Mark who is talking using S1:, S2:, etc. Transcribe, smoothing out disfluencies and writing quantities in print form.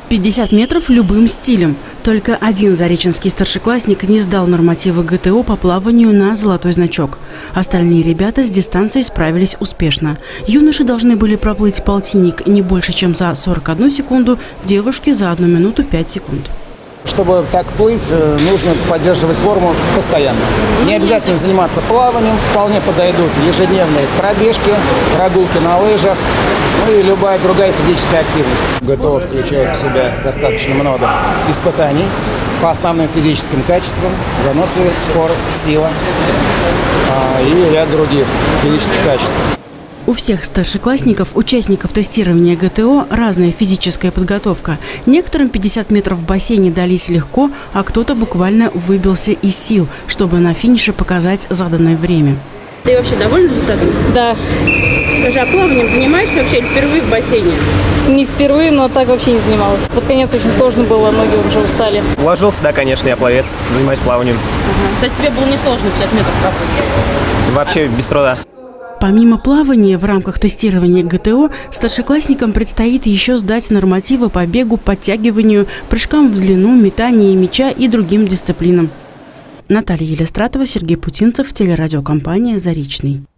S1: 50 метров любым стилем. Только один зареченский старшеклассник не сдал нормативы ГТО по плаванию на золотой значок. Остальные ребята с дистанцией справились успешно. Юноши должны были проплыть полтинник не больше, чем за 41 секунду, девушки за 1 минуту 5 секунд.
S2: Чтобы так плыть, нужно поддерживать форму постоянно. Не обязательно заниматься плаванием, вполне подойдут ежедневные пробежки, прогулки на лыжах, ну и любая другая физическая активность. ГТО включает в себя достаточно много испытаний по основным физическим качествам: выносливость, скорость, сила и ряд других физических качеств.
S1: У всех старшеклассников, участников тестирования ГТО, разная физическая подготовка. Некоторым 50 метров в бассейне дались легко, а кто-то буквально выбился из сил, чтобы на финише показать заданное время.
S3: Ты вообще довольна результатом?
S4: Да.
S3: Скажи, а плаванием занимаешься вообще впервые в бассейне?
S4: Не впервые, но так вообще не занималась. Под конец очень сложно было, ноги уже устали.
S5: Ложился, да, конечно, я пловец, занимаюсь плаванием.
S3: То есть тебе было несложно 50 метров проплыть?
S5: Вообще без труда.
S1: Помимо плавания, в рамках тестирования ГТО старшеклассникам предстоит еще сдать нормативы по бегу, подтягиванию, прыжкам в длину, метанию мяча и другим дисциплинам. Наталья Елистратова, Сергей Путинцев, телерадиокомпания «Заречный».